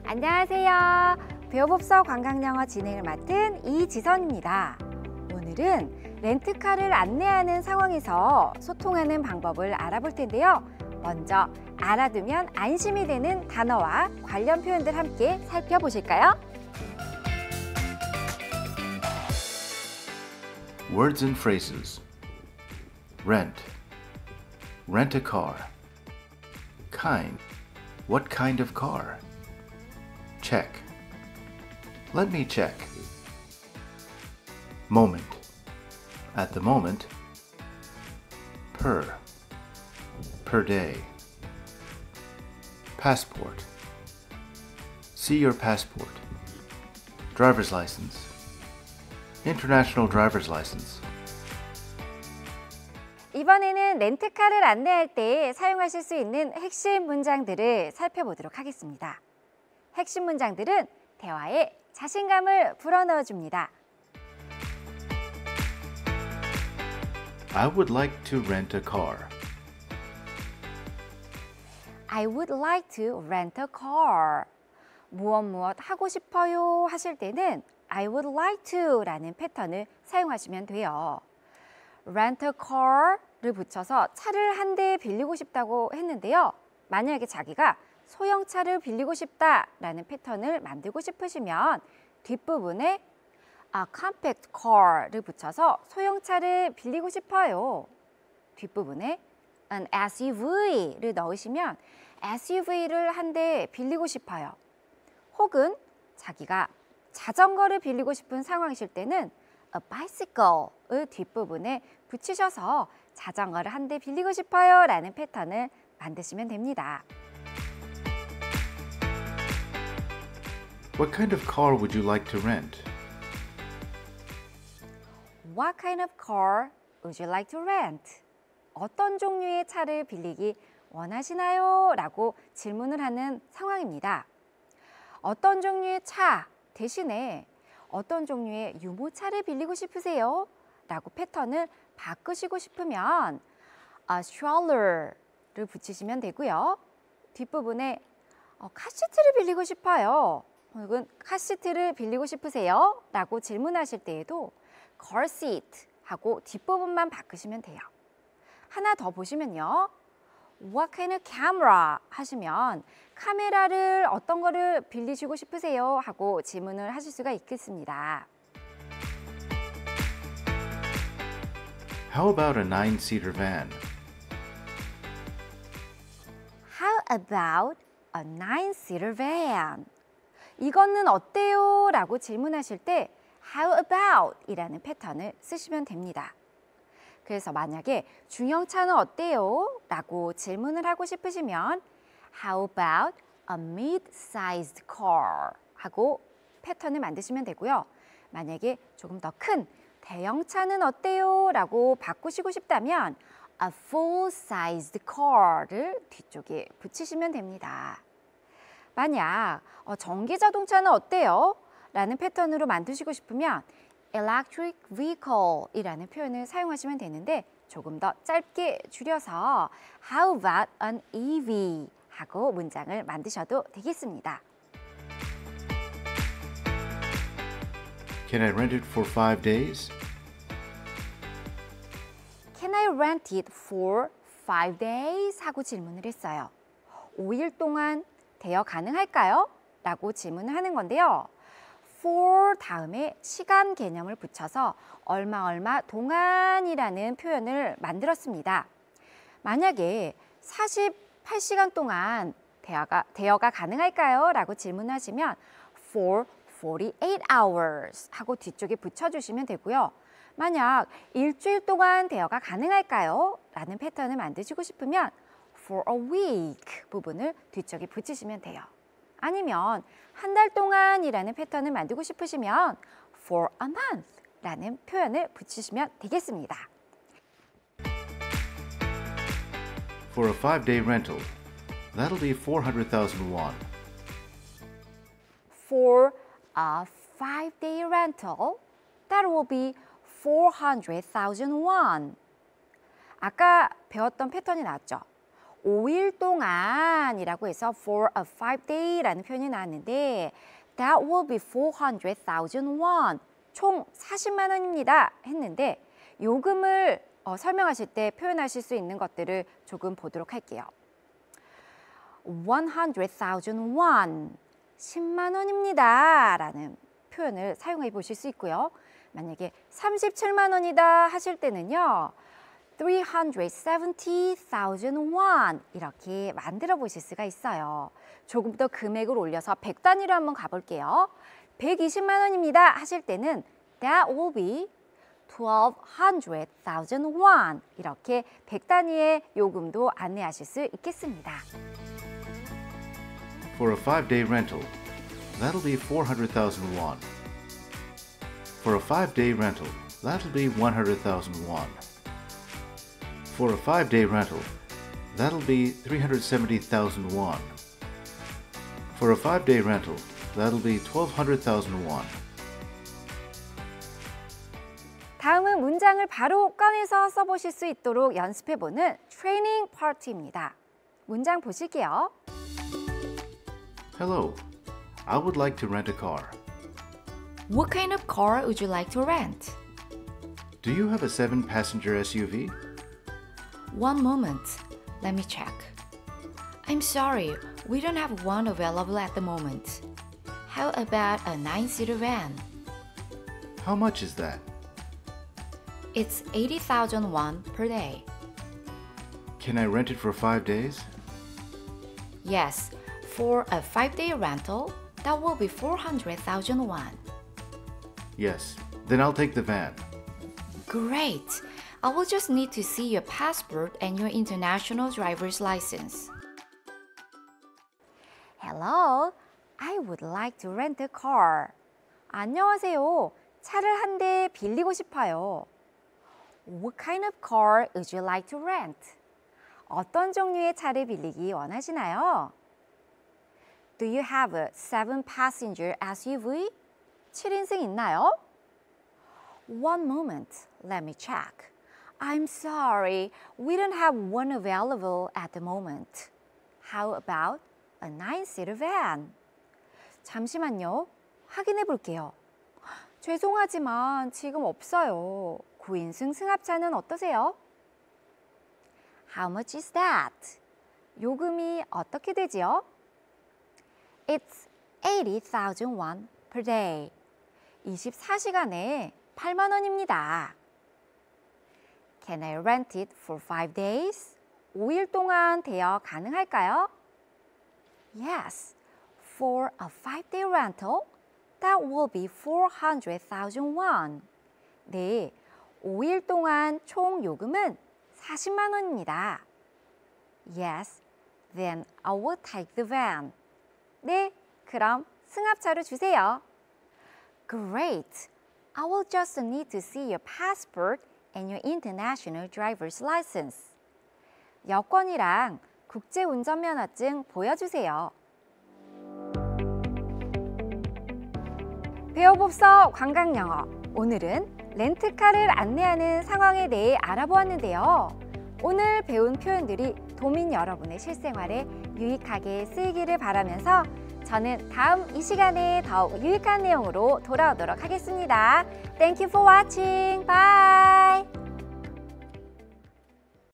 안녕하세요. 배워봅서 관광영어 진행을 맡은 이지선입니다. 오늘은 렌트카를 안내하는 상황에서 소통하는 방법을 알아볼 텐데요. 먼저 알아두면 안심이 되는 단어와 관련 표현들 함께 살펴보실까요? Words and phrases. Rent. Rent a car. Kind. What kind of car? Check. Let me check. Moment. At the moment. Per day. Passport. See your passport. Driver's license. International driver's license. 이번에는 렌트카를 안내할 때 사용하실 수 있는 핵심 문장들을 살펴보도록 하겠습니다. 핵심 문장들은 대화에 자신감을 불어넣어 줍니다. I would like to rent a car. I would like to rent a car. 무엇 하고 싶어요 하실 때는 I would like to 라는 패턴을 사용하시면 돼요. rent a car를 붙여서 차를 한 대 빌리고 싶다고 했는데요. 만약에 자기가 소형차를 빌리고 싶다라는 패턴을 만들고 싶으시면 뒷부분에 a compact car를 붙여서 소형차를 빌리고 싶어요. 뒷부분에 an SUV를 넣으시면 SUV를 한 대 빌리고 싶어요. 혹은 자기가 자전거를 빌리고 싶은 상황이실 때는 a bicycle을 뒷부분에 붙이셔서 자전거를 한 대 빌리고 싶어요 라는 패턴을 만드시면 됩니다. What kind of car would you like to rent? What kind of car would you like to rent? 어떤 종류의 차를 빌리기 원하시나요? 라고 질문을 하는 상황입니다. 어떤 종류의 차 대신에 어떤 종류의 유모차를 빌리고 싶으세요? 라고 패턴을 바꾸시고 싶으면 a stroller를 붙이시면 되고요. 뒷부분에 카시트를 빌리고 싶어요. 혹은 카시트를 빌리고 싶으세요? 라고 질문하실 때에도 car seat 하고 뒷부분만 바꾸시면 돼요. 하나 더 보시면요. What kind of camera 하시면 카메라를 어떤 거를 빌리시고 싶으세요? 하고 질문을 하실 수가 있겠습니다. How about a 9-seater van? How about a 9-seater van? 이거는 어때요? 라고 질문하실 때 How about 이라는 패턴을 쓰시면 됩니다. 그래서 만약에 중형차는 어때요? 라고 질문을 하고 싶으시면 How about a mid-sized car? 하고 패턴을 만드시면 되고요. 만약에 조금 더 큰 대형차는 어때요? 라고 바꾸시고 싶다면 a full-sized car를 뒤쪽에 붙이시면 됩니다. 만약 전기자동차는 어때요? 라는 패턴으로 만드시고 싶으면 electric vehicle 이라는 표현을 사용하시면 되는데 조금 더 짧게 줄여서 How about an EV? 하고 문장을 만드셔도 되겠습니다. Can I rent it for 5 days? Can I rent it for 5 days? 하고 질문을 했어요. 5일 동안 대여 가능할까요? 라고 질문을 하는 건데요. for 다음에 시간 개념을 붙여서 얼마 동안이라는 표현을 만들었습니다. 만약에 48시간 동안 대여가 가능할까요? 라고 질문하시면 for 48 hours 하고 뒤쪽에 붙여주시면 되고요. 만약 일주일 동안 대여가 가능할까요? 라는 패턴을 만드시고 싶으면 for a week 부분을 뒤쪽에 붙이시면 돼요. 아니면 한 달 동안이라는 패턴을 만들고 싶으시면 for a month 라는 표현을 붙이시면 되겠습니다. For a 5-day rental, that'll be 400,000 won. For a 5-day rental, that will be 400,000 won. 아까 배웠던 패턴이 나왔죠. 5일 동안이라고 해서 for a 5-day라는 표현이 나왔는데 that will be 400,000 won. 총 40만 원입니다. 했는데 요금을 설명하실 때 표현하실 수 있는 것들을 조금 보도록 할게요. 100,000 won, 10만 원입니다. 라는 표현을 사용해 보실 수 있고요. 만약에 37만 원이다 하실 때는요. 370,000 won 이렇게 만들어 보실 수가 있어요. 조금 더 금액을 올려서 100단위로 한번 가볼게요. 120만 원입니다 하실 때는 that will be 1200,000 won 이렇게 100단위의 요금도 안내하실 수 있겠습니다. For a 5-day rental, that'll be 400,000 won. For a 5-day rental, that'll be 100,000 won. For a 5-day rental, that'll be 370,000 won. For a 5-day rental, that'll be 1,200,000 won. 다음은 문장을 바로 꺼내서 써보실 수 있도록 연습해보는 트레이닝 파트입니다. 문장 보실게요. Hello, I would like to rent a car. What kind of car would you like to rent? Do you have a 7-passenger SUV? One moment, let me check. I'm sorry, we don't have one available at the moment. How about a 9-seater van? How much is that? It's 80,000 won per day. Can I rent it for 5 days? Yes, for a 5-day rental, that will be 400,000 won. Yes, then I'll take the van. Great! I will just need to see your passport and your international driver's license. Hello, I would like to rent a car. 안녕하세요. 차를 한 대 빌리고 싶어요. What kind of car would you like to rent? 어떤 종류의 차를 빌리기 원하시나요? Do you have a 7-passenger SUV? 7인승 있나요? One moment, let me check. I'm sorry, we don't have one available at the moment. How about a 9-seater van? 잠시만요, 확인해 볼게요. 죄송하지만 지금 없어요. 9인승 승합차는 어떠세요? How much is that? 요금이 어떻게 되지요? It's 80,000 won per day. 24시간에 8만 원입니다. Can I rent it for 5 days? 5일 동안 대여 가능할까요? Yes, for a 5-day rental, that will be 400,000 won. 네, 5일 동안 총 요금은 40만 원입니다. Yes, then I will take the van. 네, 그럼 승합차로 주세요. Great! I will just need to see your passport and your international driver's license. 여권이랑 국제 운전면허증 보여주세요. 배워봅서 관광영어. 오늘은 렌트카를 안내하는 상황에 대해 알아보았는데요. 오늘 배운 표현들이 도민 여러분의 실생활에 유익하게 쓰이기를 바라면서 저는 다음 이 시간에 더욱 유익한 내용으로 돌아오도록 하겠습니다. Thank you for watching. Bye!